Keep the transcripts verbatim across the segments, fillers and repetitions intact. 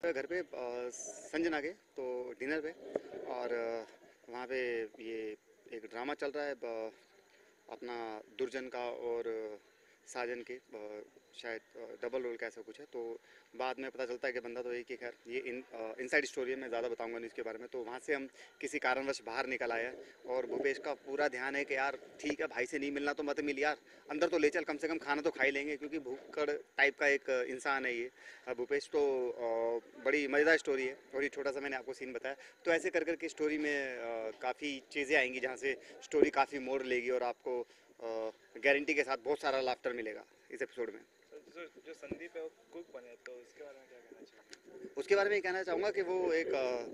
घर पे अ, संजना के तो डिनर पे और अ, वहाँ पे ये एक ड्रामा चल रहा है ब- अपना दुर्जन का और साजन के अ, शायद डबल रोल का ऐसा कुछ है। तो बाद में पता चलता है कि बंदा तो एक ही, खैर ये इन इनसाइड स्टोरी है, मैं ज़्यादा बताऊंगा नहीं इसके बारे में। तो वहाँ से हम किसी कारणवश बाहर निकल आए हैं और भूपेश का पूरा ध्यान है कि यार ठीक है भाई से नहीं मिलना तो मत मिल यार, अंदर तो ले चल, कम से कम खाना तो खा ही लेंगे, क्योंकि भूखड़ टाइप का एक इंसान है ये अ, भूपेश। तो अ, बड़ी मज़ेदार स्टोरी है और ये छोटा सा मैंने आपको सीन बताया। तो ऐसे कर कर के स्टोरी में काफ़ी चीज़ें आएंगी जहाँ से स्टोरी काफ़ी मोड़ लेगी और आपको गारंटी के साथ बहुत सारा लाफ्टर मिलेगा इस एपिसोड में। जो जो संदीप है वो कुक बने, तो उसके बारे में क्या कहना चाहिए? उसके बारे में ये कहना चाहूँगा कि वो एक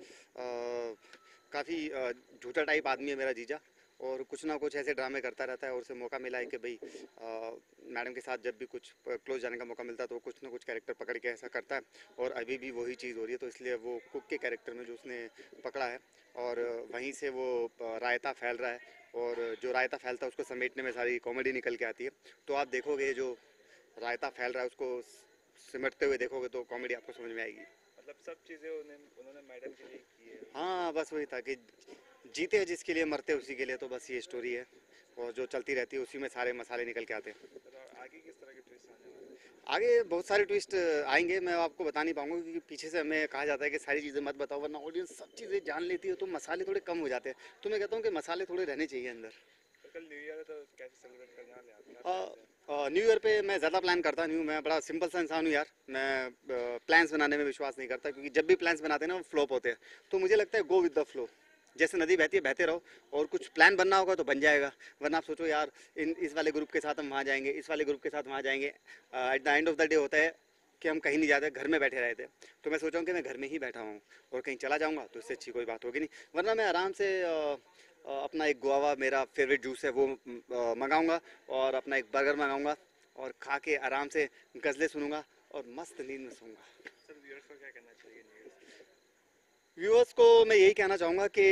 काफ़ी झूठा टाइप आदमी है मेरा जीजा, और कुछ ना कुछ ऐसे ड्रामे करता रहता है और उसे मौका मिला है कि भाई मैडम के साथ जब भी कुछ क्लोज जाने का मौका मिलता है तो वो कुछ ना कुछ कैरेक्टर पकड़ के ऐसा करता है, और अभी भी वही चीज़ हो रही है। तो इसलिए वो कुक के कैरेक्टर में जो उसने पकड़ा है और वहीं से वो रायता फैल रहा है, और जो रायता फैलता है उसको समेटने में सारी कॉमेडी निकल के आती है। तो आप देखोगे जो रायता फैल रहा है उसको सिमटते हुए देखोगे तो कॉमेडी आपको समझ में आएगी। मतलब सब चीज़ें उन्हें उन्होंने मैडम के लिए की है। हाँ बस वही था कि जीते हैं जिसके लिए, मरते हैं उसी के लिए। तो बस ये स्टोरी है और जो चलती रहती है उसी में सारे मसाले निकल के आते हैं। तो आगे किस तरह के ट्विस्ट आने वाले हैं? आगे बहुत सारे ट्विस्ट आएंगे, मैं आपको बता नहीं पाऊंगा क्योंकि पीछे से हमें कहा जाता है कि सारी चीज़ें मत बताओ वरना ऑडियंस सब चीज़ें जान लेती है, तो मसाले थोड़े कम हो जाते हैं। तो मैं कहता हूँ कि मसाले थोड़े रहने चाहिए अंदर। तो कल न्यू ईयर है, तो कैसे सेलिब्रेट करने वाले हैं आप? क्या plans हैं? न्यू ईयर पे मैं ज़्यादा प्लान करता नहीं हूँ, मैं बड़ा सिंपल सा इंसान हूँ यार। मैं प्लान्स बनाने में विश्वास नहीं करता, क्योंकि जब भी प्लान्स बनाते हैं ना वो फ्लॉप होते हैं। तो मुझे लगता है गो विद द फ्लो, जैसे नदी बहती है बहते रहो, और कुछ प्लान बनना होगा तो बन जाएगा। वरना आप सोचो यार इन इस वाले ग्रुप के साथ हम वहाँ जाएंगे, इस वाले ग्रुप के साथ वहाँ जाएंगे, at the end of the day होता है कि हम कहीं नहीं जाते, घर में बैठे रहते। तो मैं सोचा हूँ कि मैं घर में ही बैठा हूँ और कहीं चला जाऊँगा तो इससे अच्छी कोई बात होगी नहीं। वरना मैं आराम से अ, अ, अपना एक गुआवा, मेरा फेवरेट जूस है, वो मंगाऊँगा और अपना एक बर्गर मंगाऊँगा और खा के आराम से गज़लें सुनूंगा और मस्त नींद में सोऊंगा। सर व्यूअर्स को क्या कहना चाहिए न्यू ईयर के? व्यूअर्स को मैं यही कहना चाहूँगा कि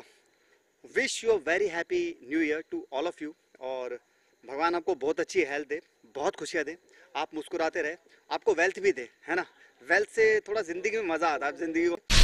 wish you a very happy new year to all of you, और भगवान आपको बहुत अच्छी हेल्थ दे, बहुत खुशियाँ दे, आप मुस्कुराते रहे, आपको वेल्थ भी दे, है ना। वेल्थ से थोड़ा ज़िंदगी में मज़ा आता है, आप ज़िंदगी को